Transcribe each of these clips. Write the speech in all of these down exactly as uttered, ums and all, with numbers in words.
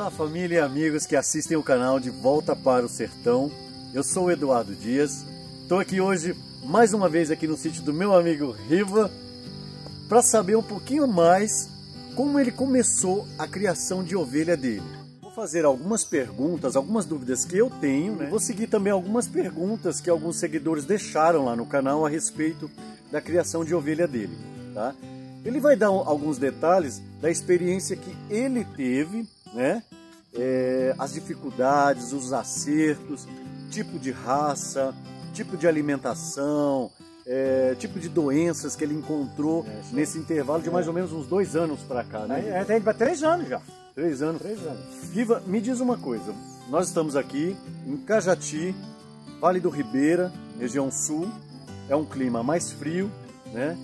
Olá, família e amigos que assistem o canal De Volta para o Sertão. Eu sou o Eduardo Dias. Estou aqui hoje, mais uma vez aqui no sítio do meu amigo Riva, para saber um pouquinho mais como ele começou a criação de ovelha dele. Vou fazer algumas perguntas, algumas dúvidas que eu tenho, né? Vou seguir também algumas perguntas que alguns seguidores deixaram lá no canal a respeito da criação de ovelha dele, tá? Ele vai dar alguns detalhes da experiência que ele teve, né? É, as dificuldades, os acertos, tipo de raça, tipo de alimentação, é, tipo de doenças que ele encontrou é, nesse intervalo de mais é. ou menos uns dois anos para cá, né? É, tem para três anos já. Três anos. Três anos. Riva, me diz uma coisa. Nós estamos aqui em Cajati, Vale do Ribeira, região sul. É um clima mais frio, né?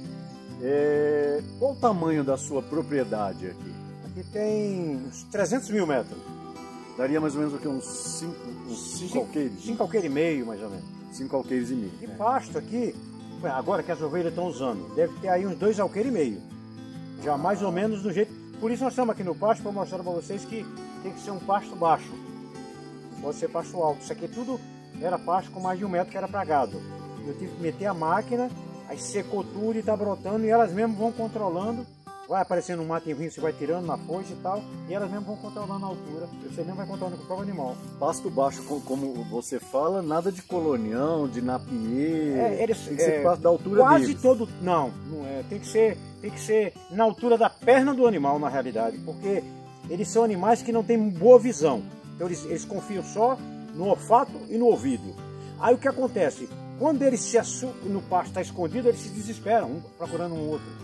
É, qual o tamanho da sua propriedade aqui? Aqui tem uns trezentos mil metros. Daria mais ou menos o que? Uns cinco alqueires? cinco alqueires e meio, mais ou menos. cinco alqueires e meio. E pasto aqui, agora que as ovelhas estão usando, deve ter aí uns dois alqueires e meio. Já mais ou menos do jeito... Por isso nós estamos aqui no pasto para mostrar para vocês que tem que ser um pasto baixo. Não pode ser pasto alto. Isso aqui tudo era pasto com mais de um metro que era para gado. Eu tive que meter a máquina, aí secou tudo e está brotando e elas mesmo vão controlando. Vai aparecendo um matinho, você vai tirando na foice e tal, e elas mesmo vão controlando a altura. Você mesmo vai controlando com o próprio animal. Pasto baixo, como você fala, nada de colonião, de napier. É, eles, tem que ser é, pasto da altura quase deles. todo. Não, não é. Tem que ser, tem que ser na altura da perna do animal, na realidade, porque eles são animais que não têm boa visão. Então eles, eles confiam só no olfato e no ouvido. Aí o que acontece? Quando eles se assu... no pasto está escondido, eles se desesperam, um procurando um outro.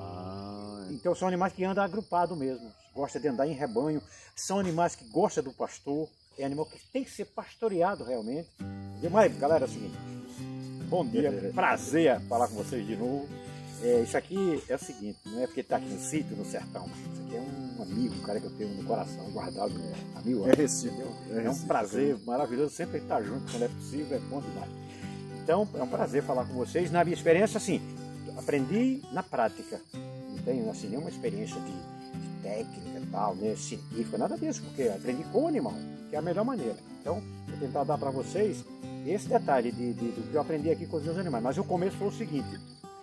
Então são animais que andam agrupados mesmo, gostam de andar em rebanho, são animais que gostam do pastor, é animal que tem que ser pastoreado realmente. Mas galera, é o seguinte, bom dia, prazer falar com vocês de novo. É, isso aqui é o seguinte, não é porque está aqui no sítio, no sertão, isso aqui é um amigo, um cara que eu tenho no coração, guardado, né? Amigo, é recíproco. É, é um prazer maravilhoso, sempre estar junto quando é possível, é bom demais. Então é um prazer falar com vocês, na minha experiência assim, aprendi na prática. Não tenho assim, nenhuma experiência de, de técnica e tal, né, científica, nada disso, porque aprendi com o animal, que é a melhor maneira. Então, vou tentar dar para vocês esse detalhe de, de, do que eu aprendi aqui com os meus animais. Mas o começo foi o seguinte,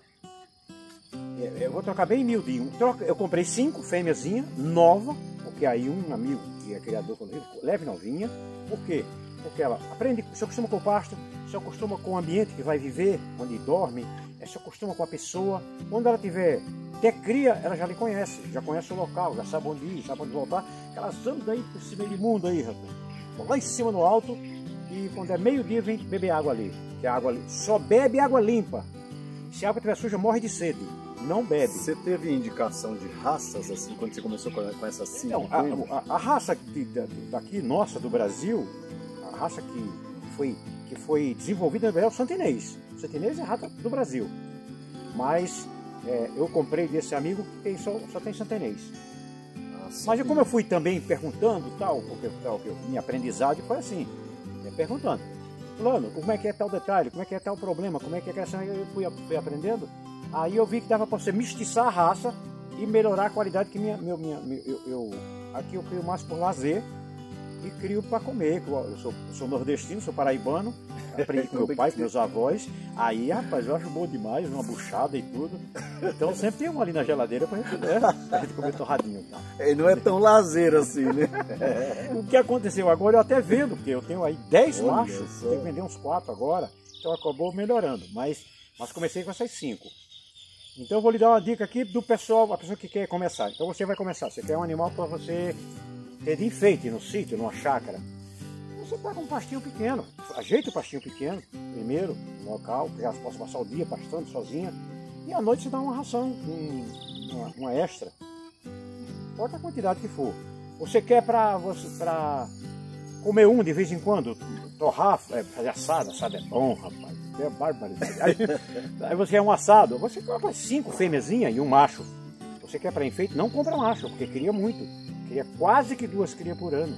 eu vou trocar bem miudinho. Eu comprei cinco fêmeazinhas, nova, porque aí um amigo que é criador falou, leve novinha. Por quê? Porque ela aprende, se acostuma com o pasto, se acostuma com o ambiente que vai viver, onde dorme, se acostuma com a pessoa. Quando ela tiver até cria, ela já lhe conhece, já conhece o local, já sabe onde ir, sabe onde voltar. Elas andam aí por esse meio mundo aí, rapaz. Lá em cima no alto, e quando é meio-dia vem beber água ali. Que a água ali só bebe água limpa. Se a água estiver suja, morre de sede. Não bebe. Você teve indicação de raças assim quando você começou com, com essas cinco? Então, a, a, a raça que, daqui, nossa, do Brasil, a raça que foi, que foi desenvolvida é o santinês. O santinês é a raça do Brasil. Mas é, eu comprei desse amigo que tem, só, só tem santinês. Ah, mas como eu fui também perguntando, tal, porque tal, minha aprendizagem foi assim, é, perguntando. Fulano, como é que é tal detalhe, como é que é tal problema, como é que é essa... Eu fui, fui aprendendo. Aí eu vi que dava para você mestiçar a raça e melhorar a qualidade que minha, meu, minha, eu, eu, aqui eu crio mais por lazer e crio para comer. Eu sou, eu sou nordestino, sou paraibano, aprendi com meu pai, com meus avós. Aí, rapaz, eu acho bom demais, uma buchada e tudo. Então sempre tem um ali na geladeira para gente, né, a gente comer torradinho. E não é tão lazer assim, né? O que aconteceu agora eu até vendo, porque eu tenho aí dez machos, tenho que vender uns quatro agora, então acabou melhorando. Mas, mas comecei com essas cinco. Então eu vou lhe dar uma dica aqui do pessoal, a pessoa que quer começar. Então você vai começar, você quer um animal para você ter de enfeite no sítio, numa chácara. Você pega um pastinho pequeno, ajeita o pastinho pequeno, primeiro, no local, que já possa passar o dia pastando sozinha. E à noite você dá uma ração, um, uma, uma extra. Importa a quantidade que for. Você quer para comer um de vez em quando, torrar, é, fazer assado, assado é bom, rapaz. É barbaridade. Aí, aí você é um assado, você compra cinco fêmeazinhas e um macho. Você quer para enfeite, não compra macho, porque cria muito. Cria quase que duas crias por ano.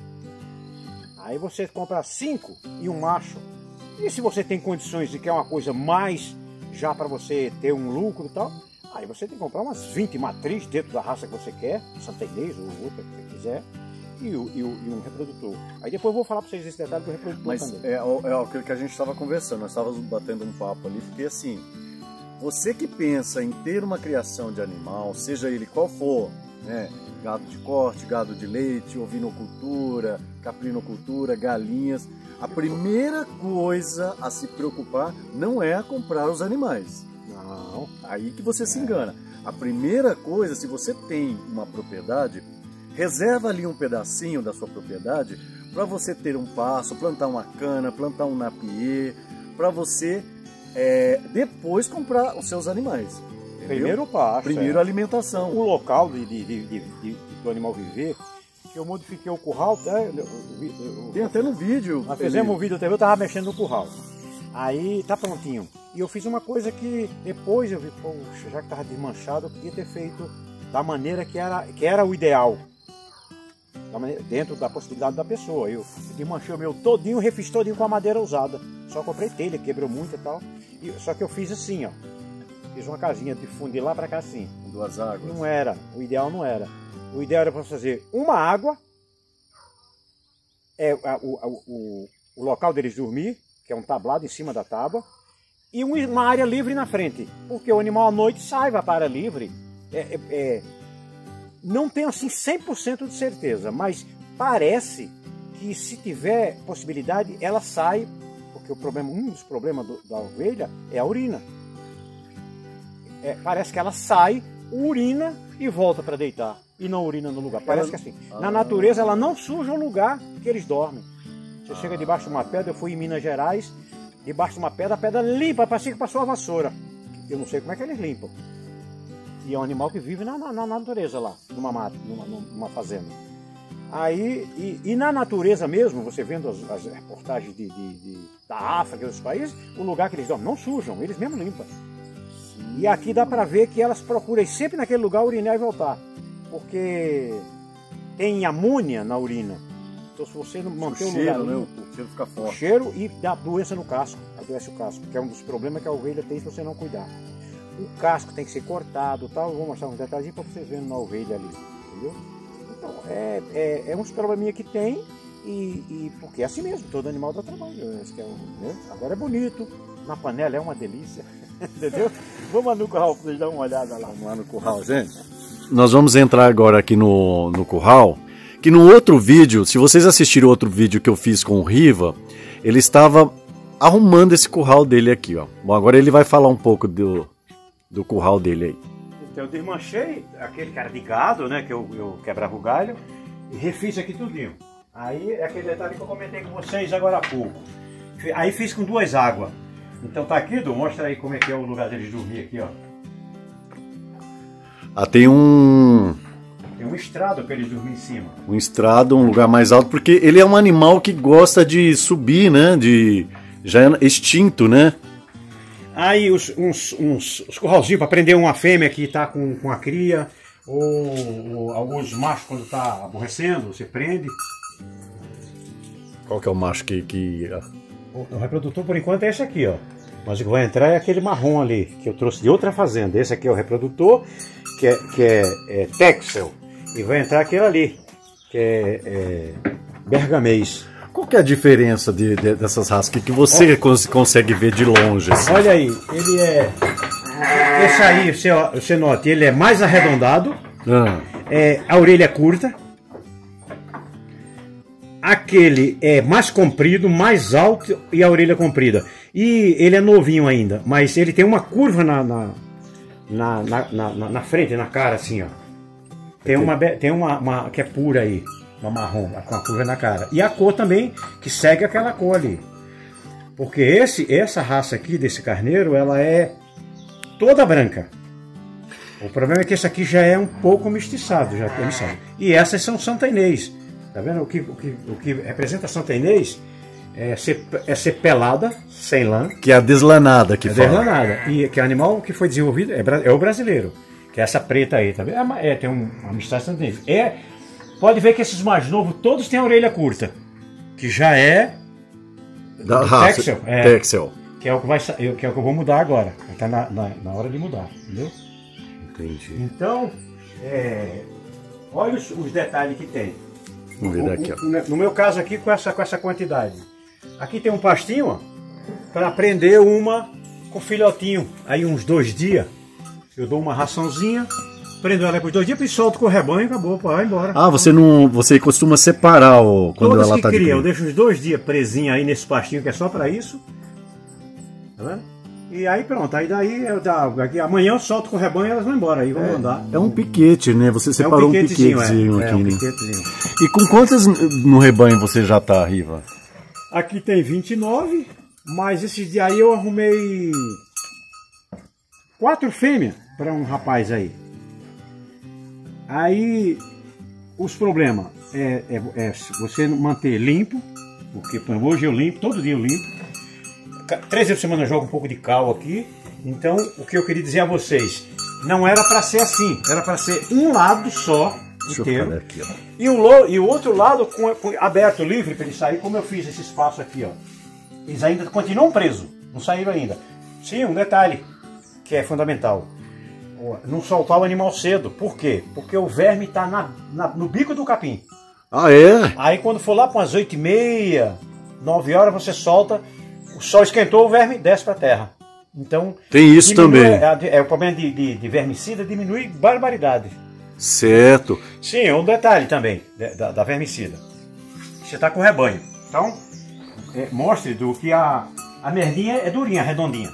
Aí você compra cinco e um macho. E se você tem condições de quer uma coisa mais já para você ter um lucro e tal, aí você tem que comprar umas vinte matrizes dentro da raça que você quer, santenês ou outra que você quiser. e, o, e, o, e um reprodutor. Aí depois eu vou falar para vocês esse detalhe do reprodutor Mas também. é, é aquilo que a gente estava conversando, nós estávamos batendo um papo ali, porque assim, você que pensa em ter uma criação de animal, seja ele qual for, né, gado de corte, gado de leite, ovinocultura, caprinocultura, galinhas, a primeira coisa a se preocupar não é a comprar os animais. Não. Aí que você se engana. A primeira coisa, se você tem uma propriedade, reserva ali um pedacinho da sua propriedade para você ter um pasto, plantar uma cana, plantar um napier, para você é, depois comprar os seus animais. Entendeu? Primeiro o pasto. Primeiro é. a alimentação. O local de, de, de, de, de, do animal viver, que eu modifiquei o curral. Até, eu, eu, eu, Tem até no vídeo. Nós fizemos um vídeo também, eu estava mexendo no curral. Aí tá prontinho. E eu fiz uma coisa que depois eu vi, poxa, já que estava desmanchado, eu podia ter feito da maneira que era, que era o ideal. Da maneira, dentro da possibilidade da pessoa. Eu desmanchei o meu todinho, refiz todinho com a madeira usada. Só comprei telha, quebrou muito e tal. E, só que eu fiz assim, ó. Fiz uma casinha de fundo de lá para cá assim. Com duas águas. Não era, o ideal não era. O ideal era para fazer uma água, é, a, o, a, o, o local deles dormir, que é um tablado em cima da tábua, e uma área livre na frente, porque o animal à noite sai, vai para a área livre. É, é, é, não tenho assim cem por cento de certeza, mas parece que se tiver possibilidade, ela sai, porque o problema, um dos problemas do, da ovelha é a urina. É, parece que ela sai, urina e volta para deitar, e não urina no lugar. Parece que assim, na natureza ela não suja o lugar que eles dormem. Você chega debaixo de uma pedra, eu fui em Minas Gerais, debaixo de uma pedra, a pedra limpa, parece que passou a vassoura. Eu não sei como é que eles limpam. E é um animal que vive na, na, na natureza lá, numa mata, numa, numa fazenda. Aí, e, e na natureza mesmo, você vendo as, as reportagens de, de, de, da África e outros países, o lugar que eles dormem não sujam, eles mesmo limpam. E aqui dá para ver que elas procuram sempre naquele lugar urinar e voltar. Porque tem amônia na urina. Então se você não manter o, o lugar cheiro, limpo, né? O cheiro fica forte. O cheiro e dá doença no casco, adoece o casco, que é um dos problemas que a ovelha tem se você não cuidar. O casco tem que ser cortado, tal. Eu vou mostrar uns detalhes para vocês verem na ovelha ali, entendeu? Então é, é, é uns probleminha que tem e, e porque é assim mesmo, todo animal dá trabalho. Que é um, né? Agora é bonito, na panela é uma delícia, entendeu? Vamos lá no curral para vocês darem uma olhada lá. Vamos lá no curral, gente. Nós vamos entrar agora aqui no, no curral. Que no outro vídeo, se vocês assistirem o outro vídeo que eu fiz com o Riva, ele estava arrumando esse curral dele aqui, ó. Bom, agora ele vai falar um pouco do, do curral dele aí. Então eu desmanchei aquele cara de gado, né, que eu, eu quebrava o galho, e refiz aqui tudinho. Aí é aquele detalhe que eu comentei com vocês agora há pouco. Aí fiz com duas águas. Então tá aqui, Du, mostra aí como é que é o lugar deles dormir aqui, ó. Ah, tem um... Tem um estrado para eles dormir em cima. Um estrado, um lugar mais alto, porque ele é um animal que gosta de subir, né? De já é extinto, né? Aí os, uns, uns, os curralzinhos para prender uma fêmea que está com, com a cria, ou, ou alguns machos quando está aborrecendo, você prende. Qual que é o macho que... que... O, o reprodutor por enquanto é esse aqui, ó. Mas o que vai entrar é aquele marrom ali, que eu trouxe de outra fazenda. Esse aqui é o reprodutor, que é, que é, é Texel. E vai entrar aquele ali, que é, é Bergamês. Qual que é a diferença de, de, dessas raças que, que você oh. cons consegue ver de longe? Assim? Olha aí, ele é... Esse aí, você, você nota, ele é mais arredondado, ah. é, a orelha é curta. Aquele é mais comprido, mais alto e a orelha comprida. E ele é novinho ainda, mas ele tem uma curva na, na, na, na, na, na frente, na cara, assim, ó. Tem uma, tem uma, uma que é pura aí, uma marrom, com a curva na cara. E a cor também, que segue aquela cor ali. Porque esse, essa raça aqui, desse carneiro, ela é toda branca. O problema é que esse aqui já é um pouco mestiçado, já tem mestiçado. E essas são Santa Inês. Tá vendo? O que, o que, o que representa Santa Inês é ser, é ser pelada, sem lã. Que é a deslanada que é fala. Deslanada. E que é animal que foi desenvolvido, é, é o brasileiro. Que é essa preta aí, tá vendo? É, é tem um, uma mistura Santa Inês. É, pode ver que esses mais novos, todos têm a orelha curta. Que já é... Da raça. Texel. É, Texel. Que é o que, vai, que é o que eu vou mudar agora. Está na, na, na hora de mudar, entendeu? Entendi. Então, é, olha os, os detalhes que tem. Vamos ver daqui, ó. No meu caso aqui, com essa, com essa quantidade. Aqui tem um pastinho, ó, para prender uma com filhotinho. Aí uns dois dias, eu dou uma raçãozinha, prendo ela por dois dias e solto com o rebanho e acabou, vai embora. Ah, você não, você costuma separar o, quando Todas ela que tá de cria, cria. eu deixo uns dois dias presinha aí nesse pastinho que é só para isso. Tá vendo? E aí pronto, aí daí eu dá, aqui, amanhã eu solto com o rebanho e elas vão embora, aí vão É, andar. é um piquete, né? Você separou é um um piquetezinho, piquetezinho é, aqui, é um né? piquetezinho. E com quantas no rebanho você já tá, Riva? Aqui tem vinte e nove, mas esses dias aí eu arrumei quatro fêmeas para um rapaz aí. Aí os problemas é, é, é você manter limpo, porque por exemplo, hoje eu limpo, todo dia eu limpo. Três vezes por semana eu jogo um pouco de cal aqui. Então o que eu queria dizer a vocês, não era para ser assim, era para ser um lado só inteiro. Aqui, ó. E, o, e o outro lado com, com, aberto, livre para ele sair, como eu fiz esse espaço aqui, ó. Eles ainda continuam presos, não saíram ainda. Sim, um detalhe que é fundamental. Não soltar o animal cedo. Por quê? Porque o verme está na, na, no bico do capim. Ah, é? Aí quando for lá para umas oito e meia, nove horas, você solta, o sol esquentou, o verme desce para a terra. Então, tem isso também. É, é o problema de, de, de vermicida, diminui barbaridade. Certo. Sim, é um detalhe também da, da vermicida. Você está com o rebanho. Então, é, mostre do que a, a merdinha é durinha, redondinha.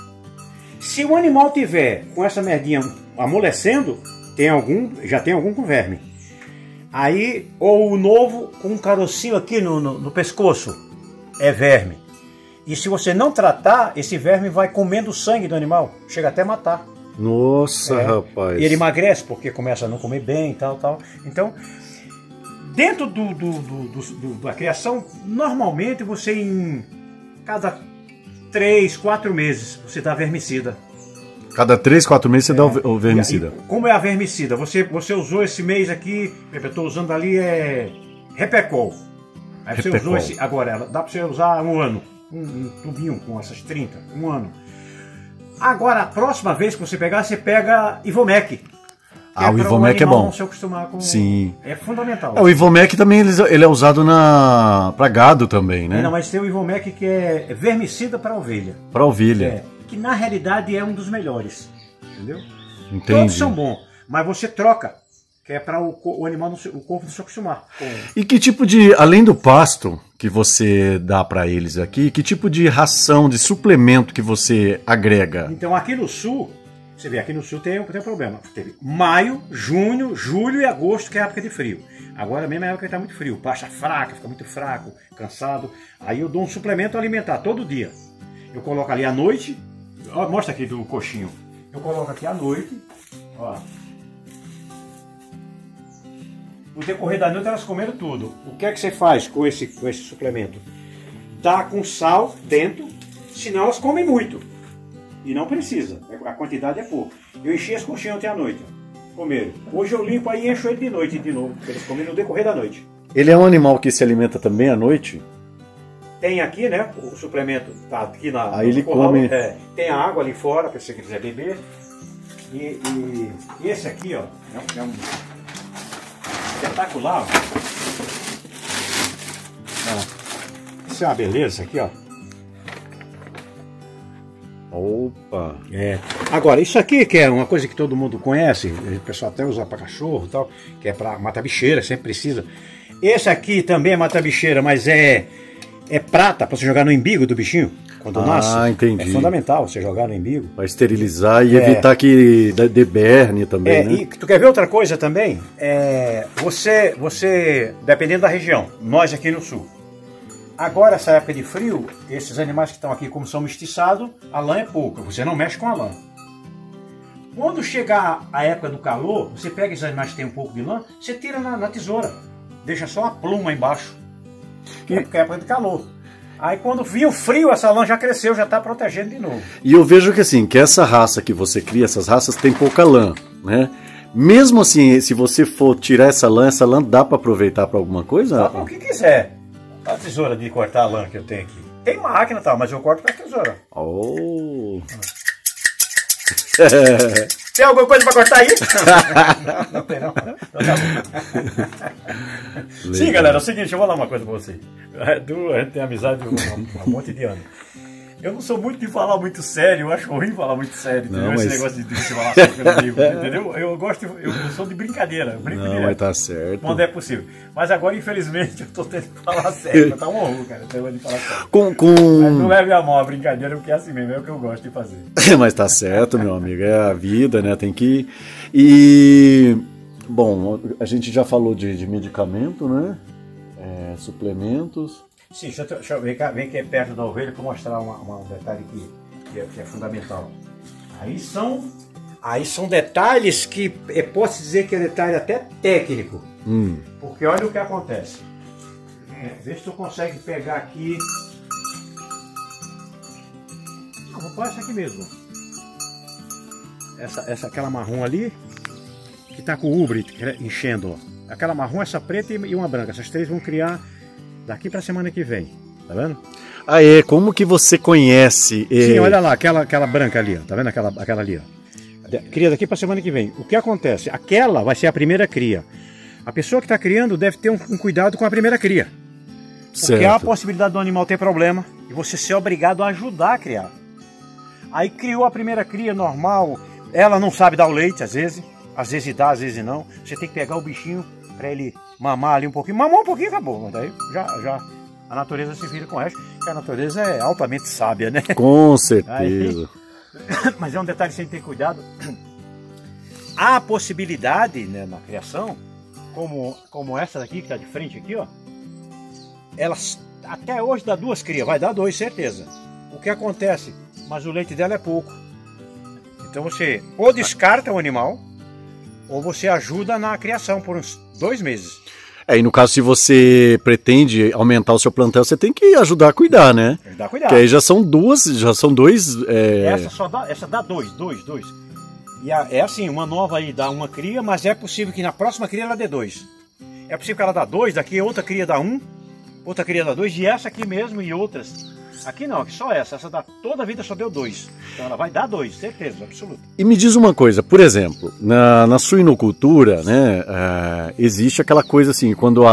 Se o animal tiver com essa merdinha amolecendo, tem algum, já tem algum com verme. Aí, ou o novo com um carocinho aqui no, no, no pescoço, é verme. E se você não tratar, esse verme vai comendo o sangue do animal, chega até a matar. Nossa, é. rapaz. E ele emagrece porque começa a não comer bem e tal, tal. Então, dentro do, do, do, do, do, da criação, normalmente você em cada três, quatro meses você dá vermicida. Cada três, quatro meses você é. dá o vermicida. E, e, como é a vermicida? Você, você usou esse mês aqui, eu estou usando ali é Repecol. Aí você Repecol. usou esse, agora, dá para você usar um ano. Um, um tubinho com essas trinta, um ano. Agora, a próxima vez que você pegar, você pega Ivomec. Ah, é o Ivomec é bom. Não se acostumar com... Sim. É fundamental. É, o Ivomec também ele é usado na para gado também, né? Não, mas tem o Ivomec que é vermicida para ovelha. Para ovelha. É, que na realidade é um dos melhores. Entendeu? Entendi. Todos são bons, mas você troca, que é para o, o animal, não se, o corpo não se acostumar. Com... E que tipo de, além do pasto que você dá para eles aqui, que tipo de ração, de suplemento que você agrega? Então aqui no sul, você vê, aqui no sul tem, tem um problema. Teve maio, junho, julho e agosto, que é a época de frio. Agora mesmo é a época que está muito frio, pasta fraca, fica muito fraco, cansado. Aí eu dou um suplemento alimentar todo dia. Eu coloco ali à noite, ó, mostra aqui do coxinho. Eu coloco aqui à noite, ó. No decorrer da noite elas comeram tudo. O que é que você faz com esse, com esse suplemento? Dá com sal dentro, senão elas comem muito. E não precisa, a quantidade é pouca. Eu enchi as coxinhas ontem à noite, comeram. Hoje eu limpo aí e encho ele de noite de novo, porque eles comem no decorrer da noite. Ele é um animal que se alimenta também à noite? Tem aqui, né, o suplemento tá aqui na... Aí ele come... É, tem a água ali fora, para se você quiser beber. E, e, e esse aqui, ó, é um... É um espetacular. Ó. Isso é uma beleza aqui, ó. Opa! É. Agora, isso aqui que é uma coisa que todo mundo conhece, o pessoal até usa para cachorro e tal, que é para matar bicheira, sempre precisa. Esse aqui também é matar bicheira, mas é, é prata para você jogar no embigo do bichinho. Quando ah, nasce, entendi. É fundamental você jogar no embigo. Para esterilizar e é. evitar que deberne também, é, né? E tu quer ver outra coisa também? É, você, você, dependendo da região, nós aqui no sul, agora essa época de frio, esses animais que estão aqui, como são mestiçados, a lã é pouca, você não mexe com a lã. Quando chegar a época do calor, você pega esses animais que tem um pouco de lã, você tira na, na tesoura, deixa só a pluma embaixo, que é, que é a época de calor. Aí quando vir o frio, essa lã já cresceu, já está protegendo de novo. E eu vejo que assim, que essa raça que você cria, essas raças tem pouca lã, né? Mesmo assim, se você for tirar essa lã, essa lã dá para aproveitar para alguma coisa? Dá para o que quiser. A tesoura de cortar a lã que eu tenho aqui. Tem máquina e tal, mas eu corto com a tesoura. Oh! Tem alguma coisa para cortar aí? Não, não tem não. Então tá bom. Sim, galera, é o seguinte, eu vou falar uma coisa para você. A gente tem amizade há um, um monte de anos. Eu não sou muito de falar muito sério, eu acho ruim falar muito sério, entendeu? Não, mas... Esse negócio de, de você falar sobre comigo, entendeu? Eu gosto, eu, eu sou de brincadeira, brincadeira. Não, mas tá certo. Quando é possível. Mas agora, infelizmente, eu tô tendo que falar sério, tá um horror, cara, eu de falar sério. Com, com... Mas não leve a mão a brincadeira, porque é assim mesmo, é o que eu gosto de fazer. Mas tá certo, meu amigo, é a vida, né, tem que... E, bom, a gente já falou de, de medicamento, né, é, suplementos... Sim, deixa eu, deixa eu vem, cá, vem aqui perto da ovelha para mostrar uma, uma, um detalhe que, que, é, que é fundamental. Aí são, aí são detalhes que eu posso dizer que é detalhe até técnico. Hum. Porque olha o que acontece. É, vê se tu consegue pegar aqui. Não, vou pôr essa aqui mesmo. Essa, essa, aquela marrom ali, que está com o ubre enchendo. Ó. Aquela marrom, essa preta e uma branca. Essas três vão criar... Daqui para a semana que vem, tá vendo? Ah, é? Como que você conhece? É... Sim, olha lá, aquela, aquela branca ali, ó, tá vendo aquela, aquela ali, ó. Cria daqui para a semana que vem. O que acontece? Aquela vai ser a primeira cria. A pessoa que está criando deve ter um, um cuidado com a primeira cria. Porque certo. Há a possibilidade do animal ter problema e você ser obrigado a ajudar a criar. Aí criou a primeira cria normal, ela não sabe dar o leite às vezes, às vezes dá, às vezes não. Você tem que pegar o bichinho para ele mamar ali um pouquinho, mamar um pouquinho acabou, mas daí já, já a natureza se vira com o resto, porque a natureza é altamente sábia, né? Com certeza. Aí, mas é um detalhe que você tem que ter cuidado. Há a possibilidade, né, na criação, como, como essa daqui que está de frente aqui, ó, elas até hoje dá duas crias, vai dar dois, certeza. O que acontece? Mas o leite dela é pouco. Então você ou descarta o animal, ou você ajuda na criação por uns dois meses. É, e no caso, se você pretende aumentar o seu plantel, você tem que ajudar a cuidar, né? Ajudar a cuidar. Porque aí já são duas, já são dois... É... Essa só dá, essa dá dois, dois, dois. E a, é assim, uma nova aí dá uma cria, mas é possível que na próxima cria ela dê dois. É possível que ela dá dois, daqui outra cria dá um, outra cria dá dois, e essa aqui mesmo e outras. Aqui não, aqui só essa, essa dá, toda a vida só deu dois. Então ela vai dar dois, certeza, absoluta. E me diz uma coisa, por exemplo, na, na suinocultura, né, é, existe aquela coisa assim, quando a,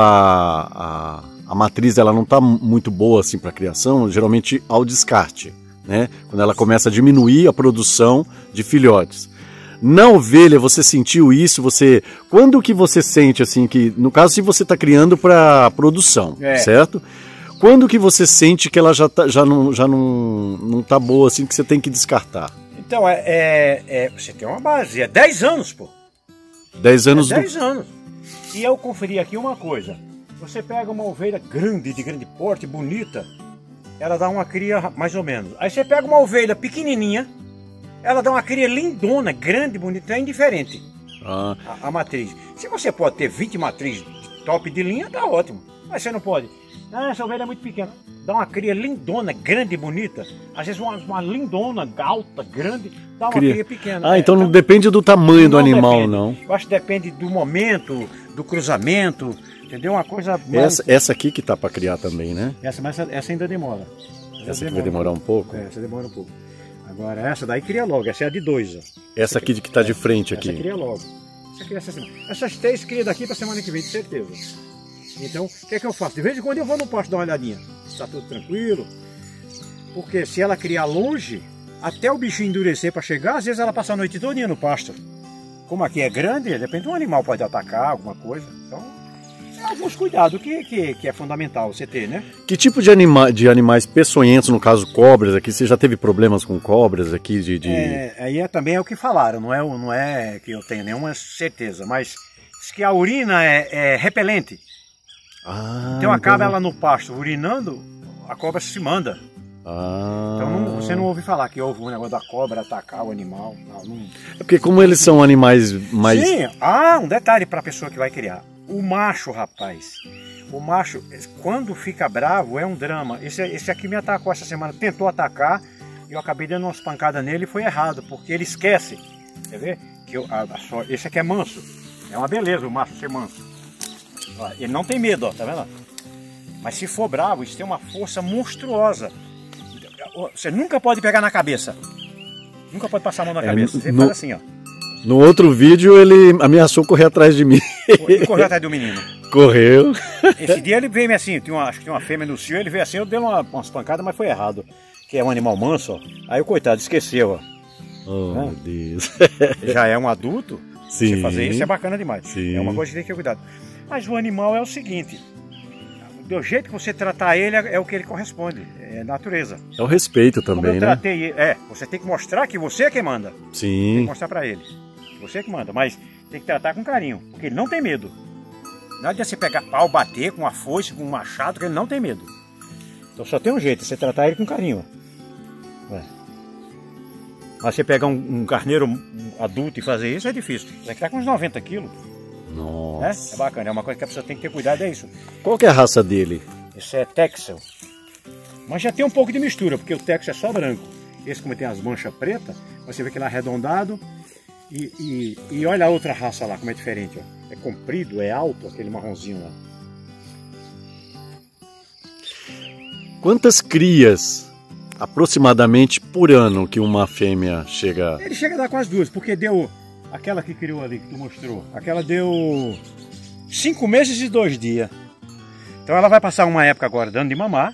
a, a matriz ela não está muito boa assim para a criação, geralmente ao descarte, né, quando ela começa a diminuir a produção de filhotes. Na ovelha, você sentiu isso? Você, quando que você sente assim que, no caso, se você está criando para produção, é. certo? Quando que você sente que ela já, tá, já, não, já não, não tá boa, assim, que você tem que descartar? Então, é, é, é, você tem uma base, é dez anos, pô. dez anos? É dez do... anos. E eu conferi aqui uma coisa. Você pega uma ovelha grande, de grande porte, bonita, ela dá uma cria mais ou menos. Aí você pega uma ovelha pequenininha, ela dá uma cria lindona, grande, bonita, é indiferente. Ah. A, a matriz. Se você pode ter vinte matrizes top de linha, tá ótimo. Mas você não pode. Ah, essa ovelha é muito pequena. Dá uma cria lindona, grande e bonita. Às vezes uma, uma lindona, alta, grande, dá uma cria, cria pequena. Ah, é, então não tá... depende do tamanho não do animal, depende. não. Eu acho que depende do momento, do cruzamento, entendeu? Uma coisa... Mais... Essa, essa aqui que tá para criar também, né? Essa, mas essa, essa ainda demora. Essa, essa demora. Vai demorar um pouco? É, essa demora um pouco. Agora essa daí cria logo, essa é a de dois. Ó. Essa aqui que tá de frente aqui. Essa cria logo. Essa cria essa semana. Essas três cria daqui para semana que vem, de certeza. Então, o que é que eu faço? De vez em quando eu vou no pasto dar uma olhadinha. Está tudo tranquilo. Porque se ela criar longe, até o bichinho endurecer para chegar, às vezes ela passa a noite todinha no pasto. Como aqui é grande, de repente um animal pode atacar, alguma coisa. Então, é alguns cuidados que, que, que é fundamental você ter, né? Que tipo de, anima de animais peçonhentos, no caso cobras aqui? Você já teve problemas com cobras aqui? De, de... É, aí é, também é o que falaram, não é, não é que eu tenho nenhuma certeza, mas diz que a urina é, é repelente. Ah, então acaba então... ela no pasto urinando, a cobra se manda. Ah. Então não, você não ouve falar que houve um negócio da cobra atacar o animal. Não, não... É porque como eles são animais mais... Sim, ah, um detalhe para a pessoa que vai criar. O macho, rapaz, o macho, quando fica bravo, é um drama. Esse, esse aqui me atacou essa semana, tentou atacar, e eu acabei dando umas pancadas nele e foi errado, porque ele esquece. Quer ver? Que eu, a, a, esse aqui é manso. É uma beleza o macho ser manso. Ele não tem medo, ó, tá vendo? Mas se for bravo, isso tem uma força monstruosa. Você nunca pode pegar na cabeça. Nunca pode passar a mão na cabeça. Você é, no... faz assim, ó. No outro vídeo ele ameaçou correr atrás de mim. Ele correu atrás do menino. Correu. Esse dia ele veio assim, tinha uma, acho que tinha uma fêmea no cio, ele veio assim, eu dei uma, umas pancadas, mas foi errado. Que é um animal manso, ó. Aí o coitado esqueceu, ó. Oh, né? Meu Deus. Já é um adulto, sim, você fazer isso é bacana demais. Sim. É uma coisa que tem que ter cuidado. Mas o animal é o seguinte, do jeito que você tratar ele é, é o que ele corresponde, é natureza. É o respeito também, Como eu né? Tratei, é, você tem que mostrar que você é quem manda. Sim. Tem que mostrar pra ele. Você é que manda, mas tem que tratar com carinho, porque ele não tem medo. Não adianta você pegar pau, bater com uma foice, com um machado, que ele não tem medo. Então só tem um jeito, você tratar ele com carinho. É. Mas você pegar um, um carneiro adulto e fazer isso é difícil. Isso aqui tá com uns noventa quilos. Nossa. É? É bacana, é uma coisa que a pessoa tem que ter cuidado, é isso. Qual que é a raça dele? Esse é Texel. Mas já tem um pouco de mistura, porque o Texel é só branco. Esse, como tem as manchas pretas, você vê que ele é arredondado. E, e, e olha a outra raça lá, como é diferente. Ó. É comprido, é alto, aquele marronzinho lá. Quantas crias, aproximadamente, por ano que uma fêmea chega? Ele chega a dar quase duas, porque deu... Aquela que criou ali, que tu mostrou, aquela deu cinco meses e dois dias. Então ela vai passar uma época agora dando de mamar.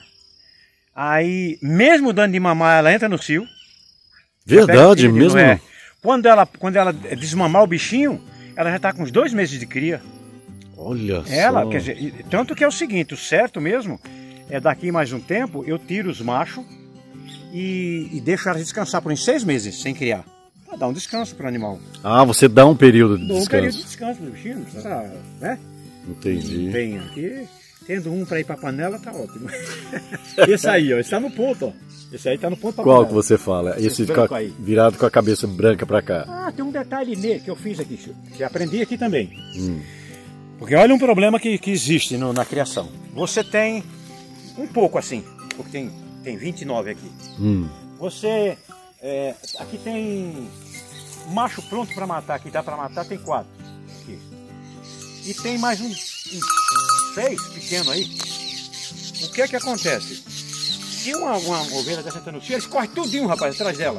Aí, mesmo dando de mamar, ela entra no cio. Verdade, mesmo? É. Quando ela, quando ela desmamar o bichinho, ela já está com uns dois meses de cria. Olha ela, só. Quer dizer, tanto que é o seguinte, o certo mesmo é daqui mais um tempo, eu tiro os machos e, e deixo elas descansar por uns seis meses sem criar. Para dar um descanso para o animal. Ah, você dá um período de Dou um descanso. período de descanso para o bichinho, tá, né? Entendi. Tem aqui, tendo um para ir para a panela, tá ótimo. Esse aí, ó, esse tá no ponto, ó. Esse aí tá no ponto pra Qual panela. que você fala? Esse, Esse com a- branco aí. virado com a cabeça branca pra cá. Ah, tem um detalhe nele que eu fiz aqui, que aprendi aqui também. Hum. Porque olha um problema que, que existe no, na criação. Você tem um pouco assim, porque tem, tem vinte e nove aqui. Hum. Você, é, aqui tem macho pronto para matar, que dá para matar, tem quatro. Aqui. E tem mais um, um seis pequeno aí. O que é que acontece? Se uma, uma ovelha dessa entra no cio, eles correm tudinho, rapaz, atrás dela.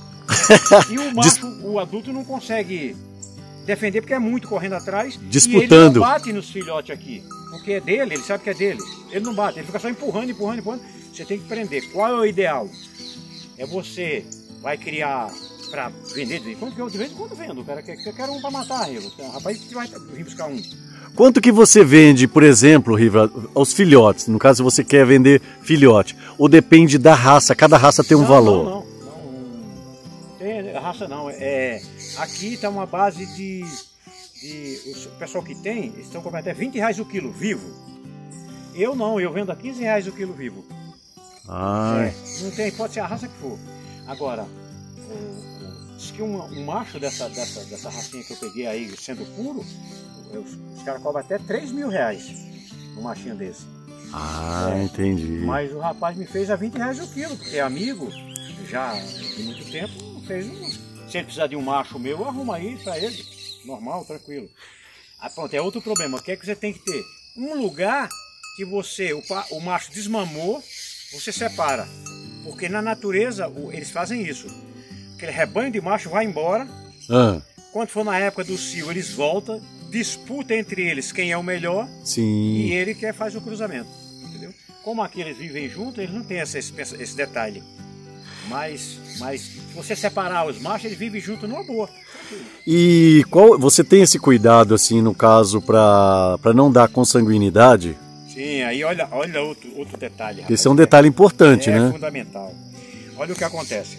E o macho, o adulto, não consegue defender porque é muito correndo atrás. Disputando. E ele não bate nos filhotes aqui, porque é dele, ele sabe que é dele. Ele não bate, ele fica só empurrando, empurrando, empurrando. Você tem que prender. Qual é o ideal? É você vai criar para vender de vez em quando, porque eu de vez em quando vendo. O cara quer, eu quero um para matar, Riva. O rapaz vai vir buscar um. Quanto que você vende, por exemplo, Riva, aos filhotes? No caso, você quer vender filhote. Ou depende da raça? Cada raça tem um não, valor. Não, não, não. Tem raça não. É, aqui está uma base de, de... O pessoal que tem, eles estão comprando até vinte reais o quilo, vivo. Eu não, eu vendo a quinze reais o quilo vivo. Ah. É, não tem, pode ser a raça que for. Agora, o, o, diz que um, um macho dessa, dessa, dessa racinha que eu peguei aí, sendo puro, os, os caras cobram até três mil reais um machinho desse. Ah, É, entendi. Mas o rapaz me fez a vinte reais o quilo, porque é amigo, já de muito tempo, fez um. Se ele precisar de um macho meu, eu arrumo aí pra ele. Normal, tranquilo. Ah, pronto, é outro problema. O que é que você tem que ter? Um lugar que você, o, pa- o macho desmamou, você separa. Porque na natureza o- eles fazem isso. Aquele rebanho de macho vai embora. Ah, Quando for na época do cio, eles voltam, disputa entre eles quem é o melhor. sim. E ele que faz o cruzamento, entendeu? Como aqui eles vivem juntos, eles não têm esse, esse, esse detalhe. Mas, mas se você separar os machos, eles vivem juntos numa boa. Tranquilo. E qual você tem esse cuidado, assim, no caso, para para não dar consanguinidade? Sim, aí olha, olha outro, outro detalhe. Rapaz. Esse é um detalhe importante, é né? fundamental. Olha o que acontece.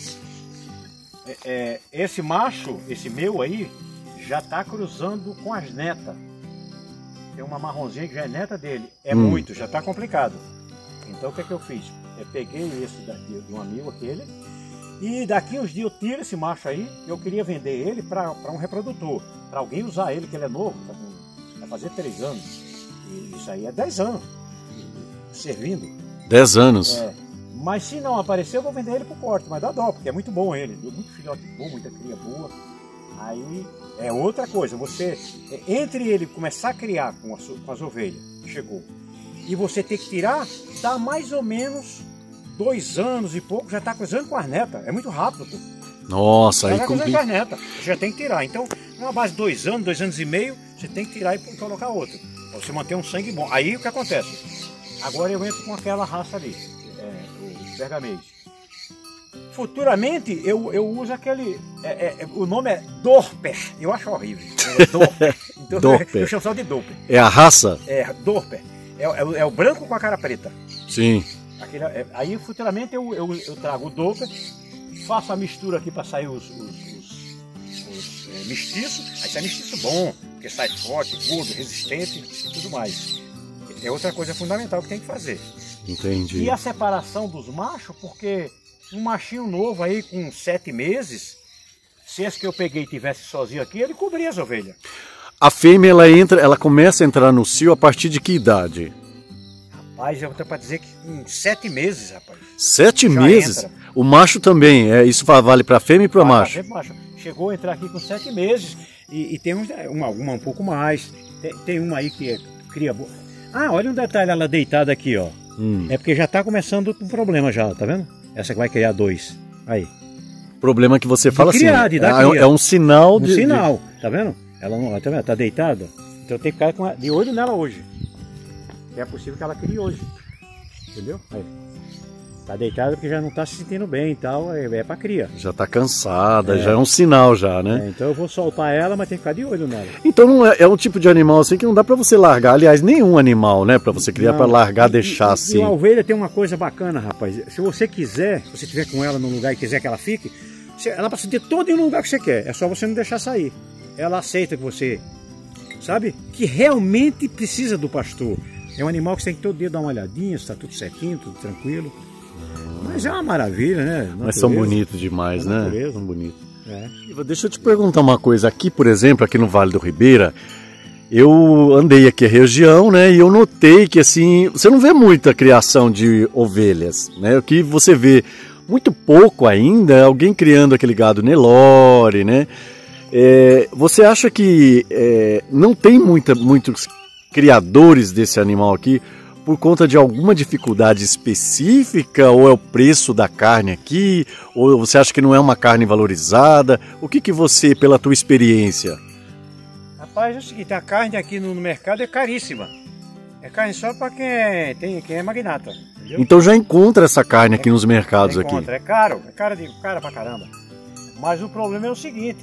É, é, esse macho, esse meu aí, já está cruzando com as netas. Tem uma marronzinha que já é neta dele. É Hum. muito, já está complicado. Então o que é que eu fiz? Eu peguei esse daqui de um amigo aquele. E daqui uns dias eu tiro esse macho aí. Eu queria vender ele para um reprodutor. Para alguém usar ele, que ele é novo. Tá com, vai fazer três anos. E isso aí é dez anos. Servindo. Dez anos. É. Mas se não aparecer, eu vou vender ele pro corte. Mas dá dó, porque é muito bom ele. Deu muito filhote bom, muita cria boa. Aí é outra coisa. Você, entre ele começar a criar com as, com as ovelhas, chegou, e você ter que tirar, dá mais ou menos dois anos e pouco, já está cruzando com as netas. É muito rápido, pô. Nossa, aí complica. Você já tem que tirar. Então, numa base de dois anos, dois anos e meio, você tem que tirar e colocar outro. Pra você manter um sangue bom. Aí o que acontece? Agora eu entro com aquela raça ali, é, o Bergamês. Futuramente eu, eu uso aquele. É, é, o nome é Dorper. Eu acho horrível. É Dorper. Então, Dorper. Eu chamo só de Dorper. É a raça? É, Dorper. É, é, é o branco com a cara preta. Sim. Aquele, é, aí futuramente eu, eu, eu trago o Dorper, faço a mistura aqui para sair os, os, os, os é, mestiços. Aí sai mestiço bom, porque sai forte, gordo, resistente e tudo mais. É outra coisa fundamental que tem que fazer. Entendi. E a separação dos machos, porque um machinho novo aí com sete meses, se esse que eu peguei tivesse sozinho aqui, ele cobria as ovelhas. A fêmea, ela entra, ela começa a entrar no cio a partir de que idade? Rapaz, eu tenho para dizer que em sete meses, rapaz. Sete meses? Entra. O macho também, é, isso vale para fêmea e para macho? macho? Chegou a entrar aqui com sete meses e, e tem uns, uma, uma um pouco mais. Tem, tem uma aí que é, cria boa. Ah, olha um detalhe, ela deitada aqui, ó. Hum. É porque já está começando com problema já, tá vendo? Essa que vai criar dois. Aí. Problema que você fala de criar, assim, de dar é, é um sinal um de... Um sinal, tá vendo? Ela não, tá vendo? Tá deitada. Então eu tenho que ficar com a, de olho nela hoje. É possível que ela crie hoje. Entendeu? Aí. Tá deitada porque já não tá se sentindo bem e tal, é, é pra cria. Já tá cansada, é. já é um sinal já, né? É, então eu vou soltar ela, mas tem que ficar de olho nela. Então não é, é um tipo de animal assim que não dá pra você largar. Aliás, nenhum animal, né? Pra você criar, não, pra largar, e, deixar e, assim. E a ovelha tem uma coisa bacana, rapaz. Se você quiser, se você estiver com ela num lugar e quiser que ela fique, você, ela precisa ter todo no lugar que você quer. É só você não deixar sair. Ela aceita que você, sabe? Que realmente precisa do pastor. É um animal que você tem que todo dia dar uma olhadinha, se tá tudo certinho, tudo tranquilo. Mas é uma maravilha, né? Natureza. Mas são bonitos demais, é né? São bonitos. É. Deixa eu te perguntar uma coisa. Aqui, por exemplo, aqui no Vale do Ribeira, eu andei aqui a região, né? E eu notei que, assim, você não vê muita criação de ovelhas, né? O que você vê muito pouco ainda é alguém criando aquele gado Nelore, né? É, você acha que é, não tem muita, muitos criadores desse animal aqui por conta de alguma dificuldade específica, ou é o preço da carne aqui, ou você acha que não é uma carne valorizada? O que que você, pela tua experiência? Rapaz, é o seguinte, a carne aqui no, no mercado é caríssima. É carne só para quem é, tem, quem é magnata. Entendeu? Então já encontra essa carne aqui é, nos mercados encontra, aqui? É caro, é caro, de, caro pra caramba. Mas o problema é o seguinte,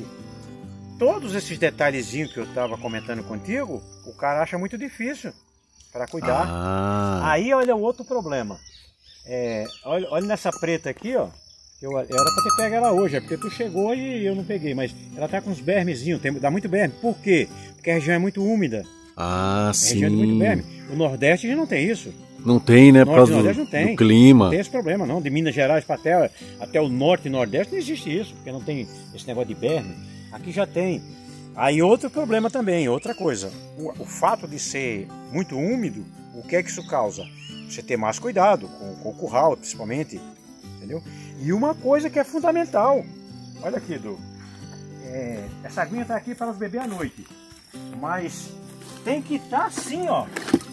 todos esses detalhezinhos que eu estava comentando contigo, o cara acha muito difícil para cuidar. Ah. Aí olha o outro problema. É, olha, olha nessa preta aqui, ó. Eu, eu era para ter pego ela hoje, é porque tu chegou e eu não peguei, mas ela tá com uns bermezinhos, tem, dá muito berme. Por quê? Porque a região é muito úmida. Ah, a sim. Região é muito berme. O Nordeste já não tem isso. Não tem, né? O Norte e Nordeste não tem. Do clima. Não tem esse problema, não. De Minas Gerais para até, até o Norte e Nordeste não existe isso, porque não tem esse negócio de berme. Aqui já tem. Aí outro problema também, outra coisa. O, o fato de ser muito úmido, o que é que isso causa? Você ter mais cuidado com, com o curral, principalmente. Entendeu? E uma coisa que é fundamental. Olha aqui, Du. É, essa aguinha está aqui para elas beber à noite. Mas tem que estar tá assim, ó.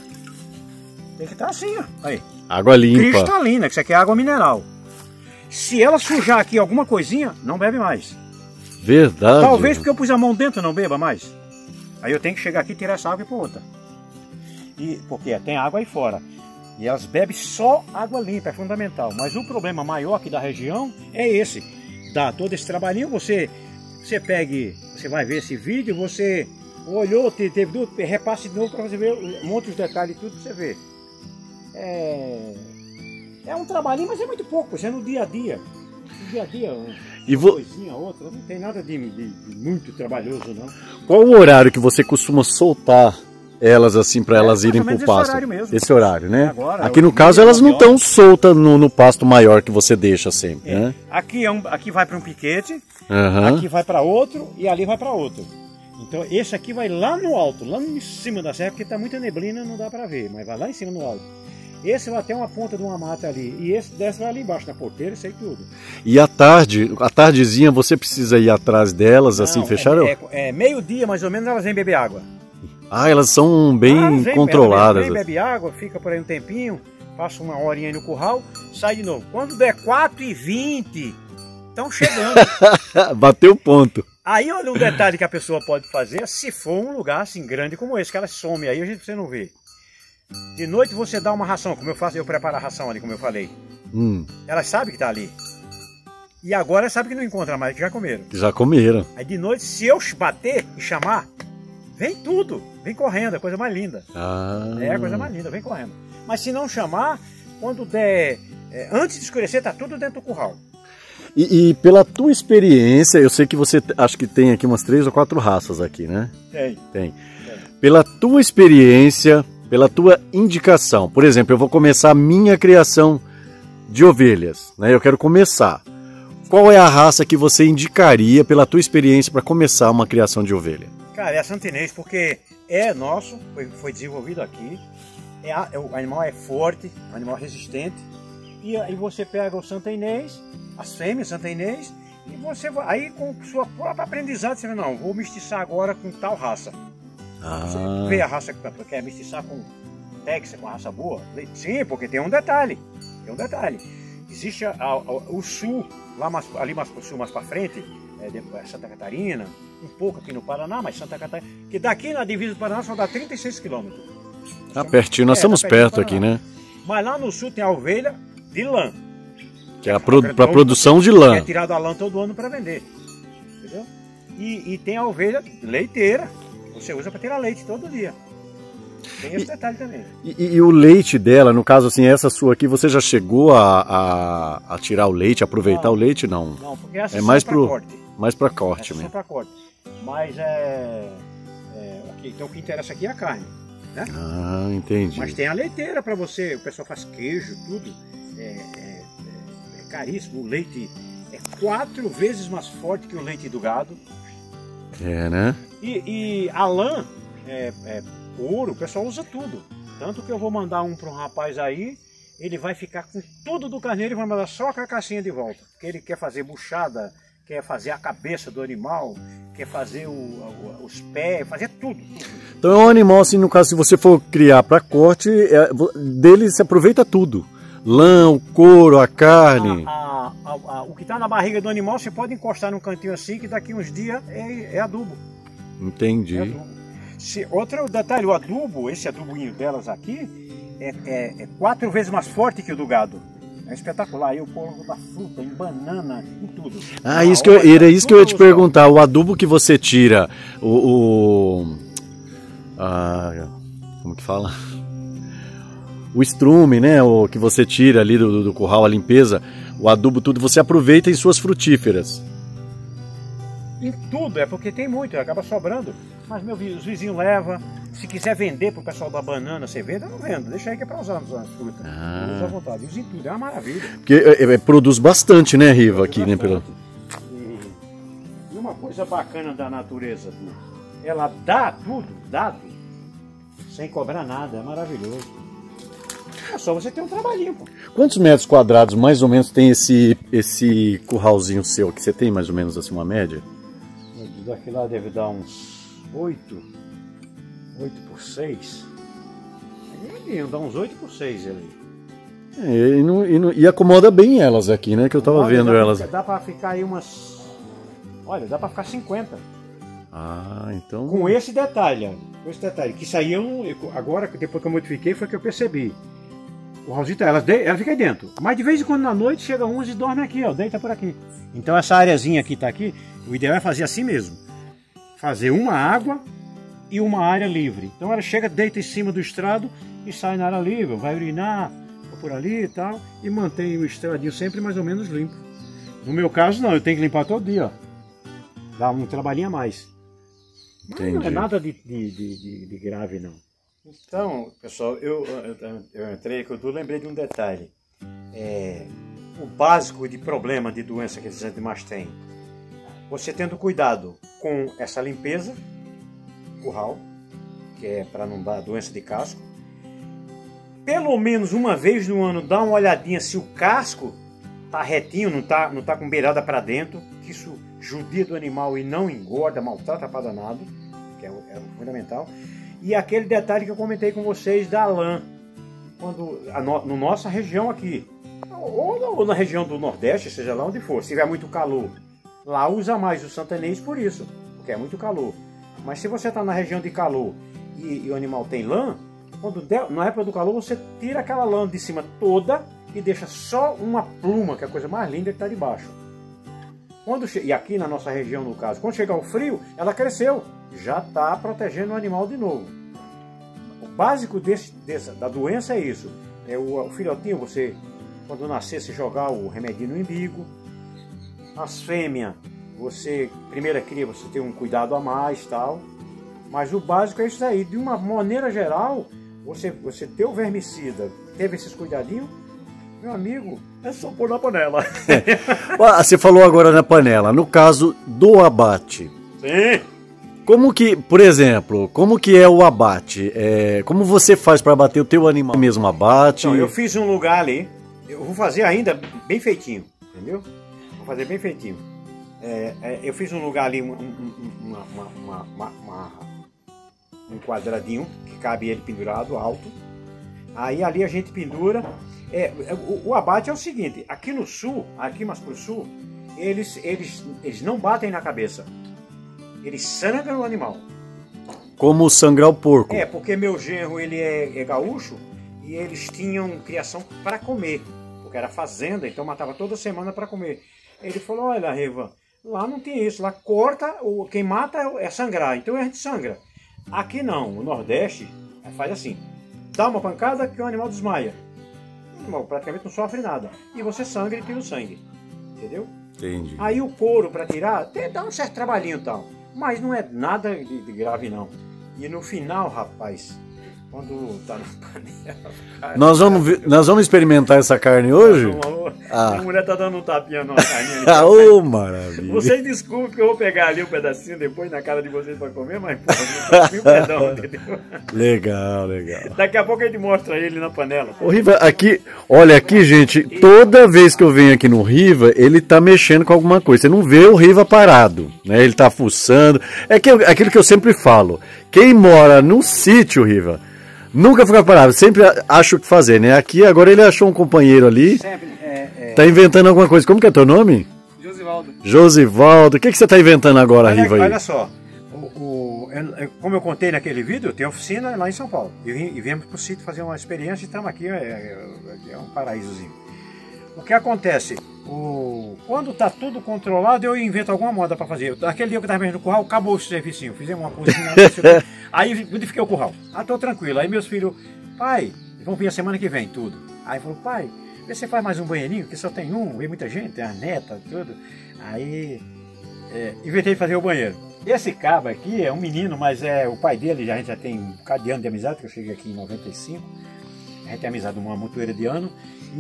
Tem que estar tá assim, ó. Aí. Água limpa. Cristalina, que isso aqui é água mineral. Se ela sujar aqui alguma coisinha, não bebe mais. Verdade. Talvez porque eu pus a mão dentro não beba mais. Aí eu tenho que chegar aqui e tirar essa água e pôr outra. E, porque tem água aí fora. E elas bebem só água limpa, é fundamental. Mas o problema maior aqui da região é esse. Dá todo esse trabalhinho, você, você pegue, você vai ver esse vídeo, você olhou, teve dúvida, repasse de novo para você ver um monte de detalhes e tudo para você ver. É, é um trabalhinho, mas é muito pouco, é no dia a dia. No dia a dia, e uma vo... coisinha, outra, não tem nada de, de, de muito trabalhoso, não. Qual o horário que você costuma soltar elas assim para elas é, irem para o pasto? Esse horário mesmo. Esse horário, né? Agora, aqui no caso elas não estão soltas no, no pasto maior que você deixa sempre, é. né? Aqui, é um, aqui vai para um piquete, uhum. Aqui vai para outro e ali vai para outro. Então esse aqui vai lá no alto, lá em cima da serra, porque está muita neblina, não dá para ver, mas vai lá em cima no alto. Esse vai até uma ponta de uma mata ali, e esse desce vai ali embaixo na porteira, isso aí tudo. E à tarde, à tardezinha, você precisa ir atrás delas, não, assim, fecharam? É, é, é meio-dia mais ou menos, elas vêm beber água. Ah, elas são bem ah, vem, controladas. Vem, bebe água, fica por aí um tempinho, passa uma horinha aí no curral, sai de novo. Quando der quatro e vinte, estão chegando. Bateu o ponto. Aí olha um detalhe que a pessoa pode fazer, se for um lugar assim grande como esse, que ela some aí, a gente você não vê. De noite você dá uma ração, como eu faço, eu preparo a ração ali, como eu falei. Hum. Elas sabem que tá ali. E agora sabe que não encontra mais, que já comeram. Já comeram. Aí de noite, se eu bater e chamar, vem tudo, vem correndo, é a coisa mais linda. Ah. É a coisa mais linda, vem correndo. Mas se não chamar, quando der, é, antes de escurecer, tá tudo dentro do curral. E, e pela tua experiência, eu sei que você acho que tem aqui umas três ou quatro raças aqui, né? Tem. Tem. Tem. Pela tua experiência, pela tua indicação, por exemplo, eu vou começar a minha criação de ovelhas, né? Eu quero começar. Qual é a raça que você indicaria pela tua experiência para começar uma criação de ovelha? Cara, é a santinês, porque é nosso, foi, foi desenvolvido aqui, é a, é, o animal é forte, é um animal resistente, e aí você pega o santinês, as fêmeas santinês, e você vai, aí com sua própria aprendizado, você vai, não, vou mestiçar agora com tal raça. Ah. Você vê a raça que quer mestiçar com Texas, com a raça boa? Sim, porque tem um detalhe, tem um detalhe. Existe a, a, o sul, lá mais, ali mais para o sul, mais para frente, é, Santa Catarina, um pouco aqui no Paraná, mas Santa Catarina, que daqui na divisa do Paraná só dá trinta e seis quilômetros. Tá pertinho, nós é, estamos tá perto aqui, né? Mas lá no sul tem a ovelha de lã. Que é para produção de lã. Que é tirado a lã todo ano para vender. Entendeu? E, e tem a ovelha leiteira, que você usa para tirar leite todo dia. Tem esse e, detalhe também. E, e o leite dela, no caso assim, essa sua aqui, você já chegou a, a, a tirar o leite, aproveitar não, o leite? Não. Não, porque essa é mais para corte. Mais para corte essa mesmo. Para corte. Mas é, é aqui, então o que interessa aqui é a carne, né? Ah, entendi. Mas tem a leiteira para você, o pessoal faz queijo, tudo. É, é, é, é caríssimo. O leite é quatro vezes mais forte que o leite do gado. É, né? E, e a lã é, é ouro, o pessoal usa tudo. Tanto que eu vou mandar um para um rapaz aí, ele vai ficar com tudo do carneiro e vai mandar só a carcassinha de volta. Porque ele quer fazer buchada, quer fazer a cabeça do animal, quer fazer o, o, os pés, fazer tudo, tudo. Então é um animal, assim, no caso, se você for criar para corte, é, dele se aproveita tudo. Lã, o couro, a carne. A, a, a, a, o que está na barriga do animal, você pode encostar num cantinho assim, que daqui uns dias é, é adubo. Entendi. É adubo. Se, outro detalhe, o adubo, esse aduboinho delas aqui, é, é, é quatro vezes mais forte que o do gado. É espetacular. Aí eu ponho da fruta, em banana, em tudo. Ah, isso que eu, era isso que eu ia te perguntar. O adubo que você tira, o... o ah, como que fala? O estrume, né? O que você tira ali do, do curral, a limpeza, o adubo, tudo, você aproveita em suas frutíferas. Em tudo, é porque tem muito, acaba sobrando. Mas meu, os vizinhos levam. Se quiser vender pro pessoal da banana, você vende, eu não vendo. Deixa aí que é para usar nas frutas. Ah. Usa à vontade. Usa em tudo, é uma maravilha. Porque é, é, produz bastante, né, Riva, aqui, né? Pela... E, e uma coisa bacana da natureza, ela dá tudo, dá tudo, sem cobrar nada, é maravilhoso. É só você ter um trabalhinho, pô. Quantos metros quadrados, mais ou menos, tem esse, esse curralzinho seu? Que você tem, mais ou menos, assim, uma média? Daqui lá deve dar uns oito, oito por seis. É, dá uns oito por seis ali. É, e, não, e, não, e acomoda bem elas aqui, né? Que eu tava Olha, vendo dá, elas. Dá pra ficar aí umas... Olha, dá pra ficar cinquenta. Ah, então... Com esse detalhe, com esse detalhe. Que isso aí eu, eu agora, depois que eu modifiquei, foi que eu percebi. O Raulzito, ela, ela fica aí dentro. Mas de vez em quando na noite chega uns e dorme aqui, ó. Deita por aqui. Então essa areazinha aqui tá aqui. O ideal é fazer assim mesmo. Fazer uma água e uma área livre. Então ela chega, deita em cima do estrado e sai na área livre. Vai urinar por ali e tal. E mantém o estradinho sempre mais ou menos limpo. No meu caso não, eu tenho que limpar todo dia, ó. Dá um trabalhinho a mais. Mas não é nada de, de, de, de grave não. Então, pessoal, eu, eu, eu entrei aqui, eu lembrei de um detalhe. É, o básico de problema de doença que esses animais têm. Você tendo cuidado com essa limpeza, curral, que é para não dar doença de casco. Pelo menos uma vez no ano, dá uma olhadinha se o casco tá retinho, não tá, não tá com beirada para dentro, que isso judia do animal e não engorda, maltrata para danado, que é, é fundamental. E aquele detalhe que eu comentei com vocês da lã, quando a no, no nossa região aqui, Ou, ou na região do Nordeste, seja lá onde for, se tiver muito calor, lá usa mais o santanês por isso, porque é muito calor. Mas se você está na região de calor e, e o animal tem lã, quando der, na época do calor você tira aquela lã de cima toda e deixa só uma pluma, que é a coisa mais linda que está debaixo. Quando, e aqui na nossa região, no caso, quando chegar o frio, ela cresceu, já está protegendo o animal de novo. O básico desse, dessa, da doença é isso. É o, o filhotinho, você, quando nascer, se jogar o remedinho no umbigo. As fêmeas, você, primeira cria, você tem um cuidado a mais, tal. Mas o básico é isso aí. De uma maneira geral, você, você ter o vermicida, teve esses cuidadinhos, meu amigo, é só pôr na panela. Você falou agora na panela, no caso do abate. Sim. Como que, por exemplo, como que é o abate? É, como você faz para abater o teu animal? Mesmo abate? Então, eu fiz um lugar ali, eu vou fazer ainda bem feitinho, entendeu? Vou fazer bem feitinho. É, é, eu fiz um lugar ali, um, um, uma, uma, uma, uma, uma, um quadradinho, que cabe ele pendurado, alto. Aí ali a gente pendura. É, o, o abate é o seguinte, aqui no sul, aqui mais pro sul, eles, eles, eles não batem na cabeça. Eles sangram o animal. Como sangrar o porco? É, porque meu genro ele é, é gaúcho e eles tinham criação para comer. Porque era fazenda, então matava toda semana para comer. Ele falou, olha, Riva, lá não tem isso. Lá corta, o, quem mata é sangrar, então a gente sangra. Aqui não, o Nordeste faz assim. Dá uma pancada que o animal desmaia. O animal praticamente não sofre nada. E você sangra e tira o sangue. Entendeu? Entendi. Aí o couro para tirar, até dá um certo trabalhinho e tal. Mas não é nada de, de grave não. E no final, rapaz, quando tá na panela... Cara, nós, vamos, ver, nós vamos experimentar essa carne hoje? Vamos, ah. A mulher tá dando um tapinha numa carninha. Ah, ô, maravilha. Vocês desculpem que eu vou pegar ali um pedacinho depois na cara de vocês para comer, mas pô, não tá perdão, entendeu? Legal, legal. Daqui a pouco a gente mostra ele na panela. O Riva, aqui, olha aqui, gente, toda vez que eu venho aqui no Riva, ele tá mexendo com alguma coisa. Você não vê o Riva parado, né? Ele tá fuçando. É que, aquilo que eu sempre falo. Quem mora num sítio, Riva, nunca fica parado, sempre acha o que fazer, né? Aqui agora ele achou um companheiro ali, sempre, é, é... tá inventando alguma coisa. Como que é teu nome? Josivaldo. Josivaldo. O que, que você tá inventando agora, olha, Riva? Aí? Olha só, o, o, eu, como eu contei naquele vídeo, tem oficina lá em São Paulo. E, e viemos pro sítio fazer uma experiência e estamos aqui, é, é, é um paraísozinho. O que acontece? O... Quando tá tudo controlado, eu invento alguma moda para fazer. Aquele dia que eu estava mexendo no curral, acabou o servicinho. Fizemos uma cozinha. Aí modifiquei o curral. Ah, tô tranquilo. Aí meus filhos, pai, vão vir a semana que vem, tudo. Aí falou, pai, vê se você faz mais um banheirinho, que só tem um, vem muita gente, tem a neta, tudo. Aí é, inventei de fazer o banheiro. Esse cabo aqui é um menino, mas é o pai dele, já, a gente já tem um bocado de ano de amizade, que eu cheguei aqui em noventa e cinco. A gente tem amizade uma montoeira de ano.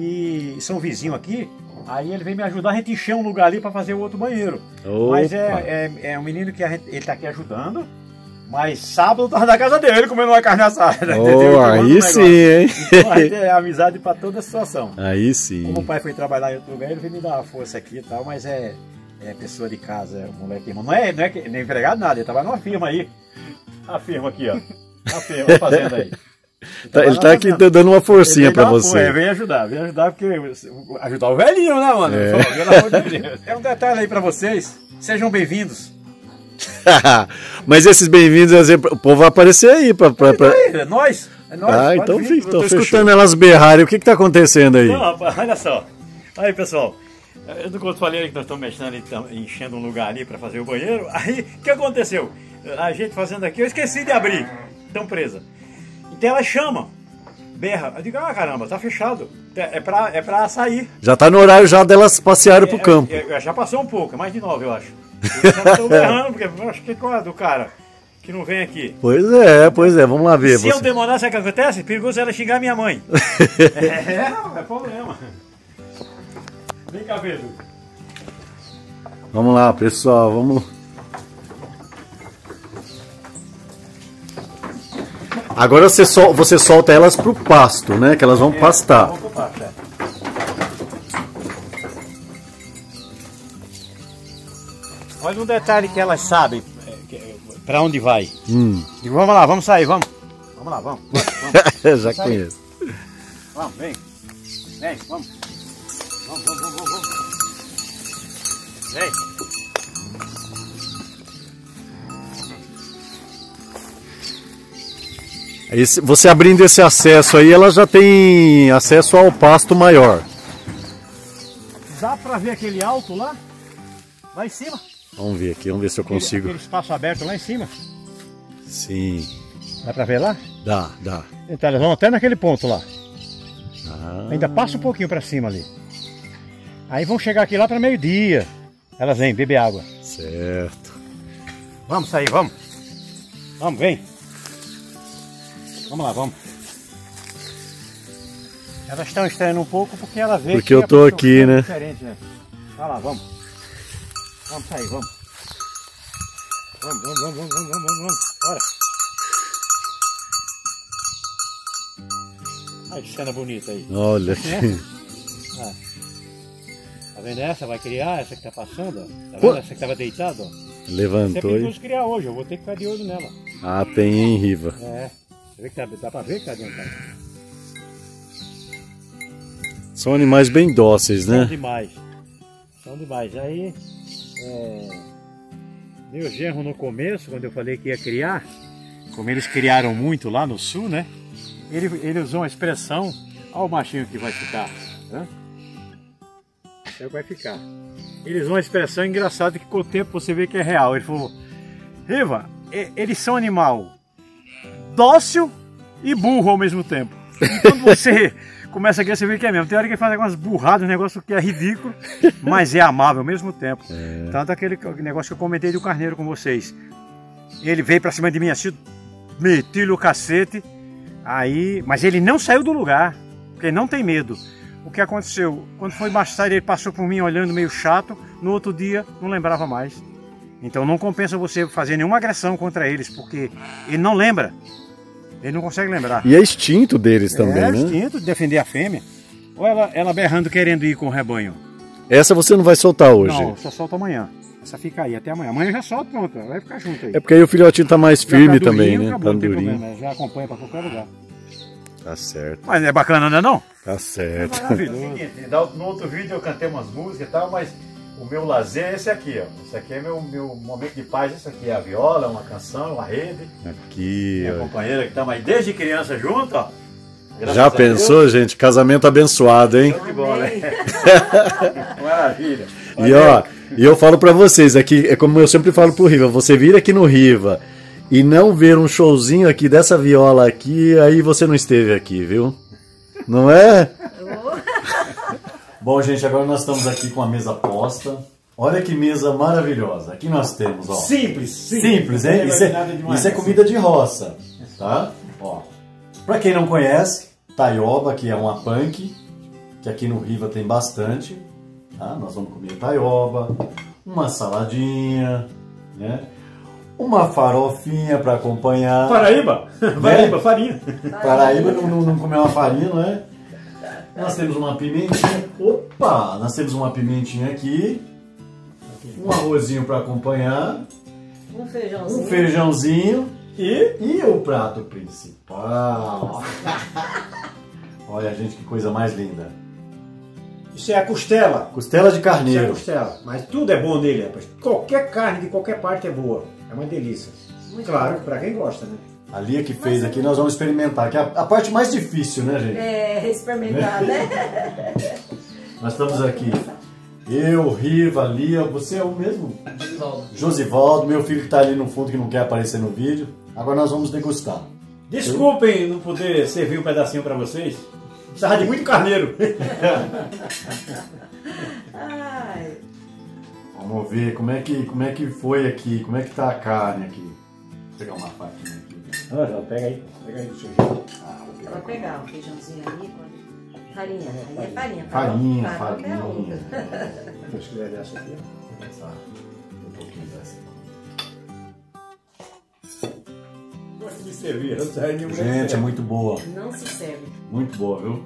E são vizinhos aqui, aí ele vem me ajudar, a gente encher um lugar ali para fazer o outro banheiro. Opa. Mas é, é, é um menino que a gente, ele tá aqui ajudando, mas sábado eu tava na casa dele comendo uma carne assada, oh, entendeu? Aí um sim, hein? Então a gente é amizade para toda a situação. Aí sim. Como o pai foi trabalhar em outro lugar, ele veio me dar uma força aqui e tal, mas é, é pessoa de casa, é um moleque irmão. Não é, não é, não é empregado nada, ele trabalha numa firma aí. A firma aqui, ó. A firma, a fazenda aí. Ele, ele tá aqui dando uma forcinha pra você. É, vem ajudar, vem ajudar, porque ajudar o velhinho, né, mano? É. Pô, pelo amor de Deus. É um detalhe aí pra vocês, sejam bem-vindos. Mas esses bem-vindos, o povo vai aparecer aí. Pra, pra, pra... É nós, é nós. Ah, então vir, fica, tô fechou. escutando elas berrarem, o que que tá acontecendo aí? Não, olha só, aí pessoal, eu não falei que nós estamos mexendo e enchendo um lugar ali pra fazer o banheiro, aí o que aconteceu? A gente fazendo aqui, eu esqueci de abrir, estão presa. Então ela chama, berra. Eu digo, ah caramba, tá fechado. É pra, é pra sair. Já tá no horário já delas passearem é, pro campo. É, é, já passou um pouco, é mais de nove eu acho. Eu já tô berrando, porque eu acho que qual é do cara que não vem aqui. Pois é, pois é, vamos lá ver. Se você... eu demorar, sabe o que acontece? Perigoso ela xingar minha mãe. É, não, é problema. Vem cá, Pedro. Vamos lá, pessoal, vamos... Agora você, sol, você solta elas pro pasto, né? Que elas vão é, pastar. Vão pro pasto, é. Olha um detalhe que elas sabem para onde vai. Hum. Digo, vamos lá, vamos sair, vamos. Vamos lá, vamos. vamos, vamos. Já conheço. Vamos, vem. Vem, vamos. vamos, vamos, vamos, vamos. Vem. Aí, você abrindo esse acesso aí, ela já tem acesso ao pasto maior. Dá pra ver aquele alto lá? Lá em cima? Vamos ver aqui, vamos ver se eu consigo. Aquele, aquele espaço aberto lá em cima? Sim. Dá pra ver lá? Dá, dá. Então elas vão até naquele ponto lá. Ah. Ainda passa um pouquinho pra cima ali. Aí vão chegar aqui lá para meio-dia. Elas vêm beber água. Certo. Vamos sair, vamos. Vamos, vem. Vamos lá, vamos. Elas estão estranhando um pouco porque ela vê porque que eu tô a aqui, né? Diferente, né? Vai lá, vamos. Vamos sair, vamos. Vamos, vamos, vamos, vamos, vamos, vamos, vamos. Bora. Olha que cena bonita aí. Olha aqui. É? Ah. Tá vendo essa? Vai criar, essa que tá passando, ó. Tá vendo essa que tava deitada, ó? Levantou. Você pediu criar hoje, eu vou ter que ficar de olho nela. Ah, tem, hein, Riva? É. Você vê que tá, dá pra ver que tá dentro, tá? São animais bem dóceis, né? São demais. São demais. Aí, é... meu genro no começo, quando eu falei que ia criar, como eles criaram muito lá no sul, né? Ele, ele usou uma expressão, olha o machinho que vai ficar, né? É o que vai ficar. Ele usou uma expressão engraçada que com o tempo você vê que é real. Ele falou, Riva, eles são animal dócil e burro ao mesmo tempo. E quando você começa aqui, você vê que é mesmo. Tem hora que ele faz algumas burradas, um negócio que é ridículo, mas é amável ao mesmo tempo. É. Tanto aquele negócio que eu comentei do carneiro com vocês. Ele veio pra cima de mim assim, meti-lhe o cacete, aí, mas ele não saiu do lugar, porque ele não tem medo. O que aconteceu? Quando foi mais tarde, ele passou por mim olhando meio chato, no outro dia não lembrava mais. Então não compensa você fazer nenhuma agressão contra eles, porque ele não lembra. Ele não consegue lembrar. E é instinto deles também, é, né? É instinto de defender a fêmea. Ou ela, ela berrando querendo ir com o rebanho. Essa você não vai soltar hoje? Não, só solta amanhã. Essa fica aí até amanhã. Amanhã já solta, pronto. Ela vai ficar junto aí. É porque aí o filhotinho tá mais firme tá também, durinho, né? Acabou, tá durinho. Problema, já acompanha pra qualquer lugar. Tá certo. Mas é bacana, não é não? Tá certo. É maravilhoso. No outro vídeo eu cantei umas músicas e tal, mas o meu lazer é esse aqui, ó. Esse aqui é meu, meu momento de paz. Esse aqui é a viola, uma canção, uma rede. Aqui, minha ó. companheira que estamos aí desde criança junto, ó. Graças Já pensou, gente? Casamento abençoado, hein? Show de bola, hein? Maravilha. E ó, e eu falo pra vocês aqui, é como eu sempre falo pro Riva, você vir aqui no Riva e não ver um showzinho aqui dessa viola aqui, aí você não esteve aqui, viu? Não é? Bom, gente, agora nós estamos aqui com a mesa posta. Olha que mesa maravilhosa. Aqui nós temos, ó. Simples, simples. Simples, hein? Isso é, isso é comida de roça, tá? Ó. Pra quem não conhece, taioba, que é uma punk, que aqui no Riva tem bastante. Tá? Nós vamos comer taioba, uma saladinha, né? Uma farofinha para acompanhar. Paraíba? Né? Paraíba, farinha. Paraíba não, não, não comer uma farinha, não é? Nós temos uma pimentinha. Opa! Nós temos uma pimentinha aqui. Um arrozinho para acompanhar. Um feijãozinho. Um feijãozinho. E? E o prato principal. Olha, gente, que coisa mais linda. Isso é a costela. Costela de carneiro. Isso é a costela. Mas tudo é bom nele, rapaz. Qualquer carne de qualquer parte é boa. É uma delícia. Muito claro, que pra quem gosta, né? A Lia que fez aqui, nós vamos experimentar. Que é a, a parte mais difícil, né, gente? É, experimentar, né? Nós estamos aqui. Eu, Riva, Lia, você é o mesmo? Josivaldo. Josivaldo, meu filho que está ali no fundo que não quer aparecer no vídeo. Agora nós vamos degustar. Desculpem não poder servir um pedacinho para vocês. Precisava de muito carneiro. Ai. Vamos ver como é, que, como é que foi aqui, como é que tá a carne aqui. Vou pegar uma faquinha aqui. Ah, já, pega aí, pega aí do seu jeito. Ah, vou pegar. Vai pegar o feijãozinho ali, farinha, né? Aí é farinha. Farinha, farinha. farinha. É outra. Se quiser dessa aqui, ó. Essa, um pouquinho dessa. Gosto de servir, não sai nenhum. Gente, é muito boa. Não se serve. Muito boa, viu?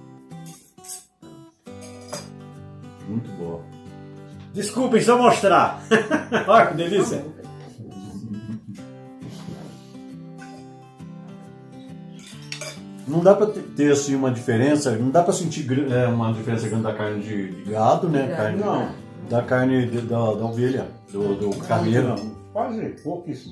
Muito boa. Desculpem, só mostrar. Olha que delícia. Não dá pra ter assim uma diferença, não dá pra sentir é, uma diferença grande da carne de, de gado, né? Carne, não. Da carne de, da, da ovelha, do, do carneiro. Não, quase pouquíssimo.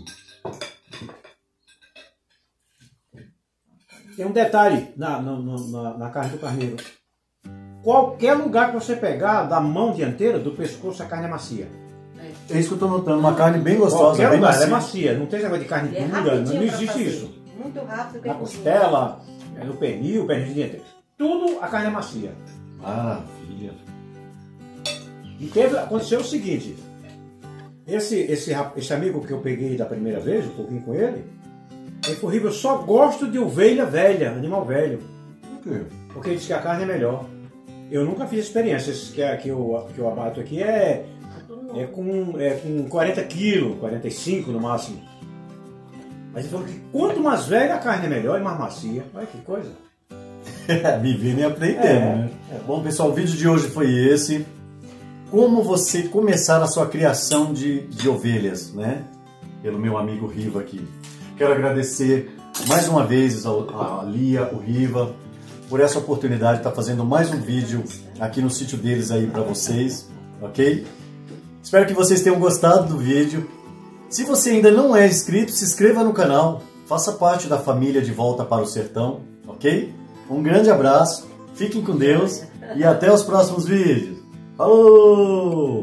Tem um detalhe na, na, na, na carne do carneiro. Qualquer lugar que você pegar, da mão dianteira, do pescoço, a carne é macia. É isso que eu tô notando, uma carne bem gostosa, Qualquer bem lugar, macia. ela é macia. Não tem negócio de carne E é dura, não, rapidinho não pra existe fazer. isso. Muito rápido. Na costela, no pernil, pernil de dianteira. Tudo a carne é macia. Maravilha. E teve, aconteceu o seguinte, esse, esse, esse amigo que eu peguei da primeira vez, um pouquinho com ele, ele falou, Riva, eu só gosto de ovelha velha, animal velho. Por quê? Porque ele disse que a carne é melhor. Eu nunca fiz experiência, esse que, é, que, eu, que eu abato aqui é, é, com, é com quarenta quilos, quarenta e cinco no máximo. Mas ele falou que quanto mais velha a carne é melhor e mais macia. Olha que coisa. Vivendo e aprendendo, É, né? é. Bom, pessoal, o vídeo de hoje foi esse. Como você começar a sua criação de, de ovelhas, né? Pelo meu amigo Riva aqui. Quero agradecer mais uma vez a Lia, o Riva, por essa oportunidade de estar fazendo mais um vídeo aqui no sítio deles aí para vocês, ok? Espero que vocês tenham gostado do vídeo. Se você ainda não é inscrito, se inscreva no canal, faça parte da família de Volta para o Sertão, ok? Um grande abraço, fiquem com Deus e até os próximos vídeos. Falou!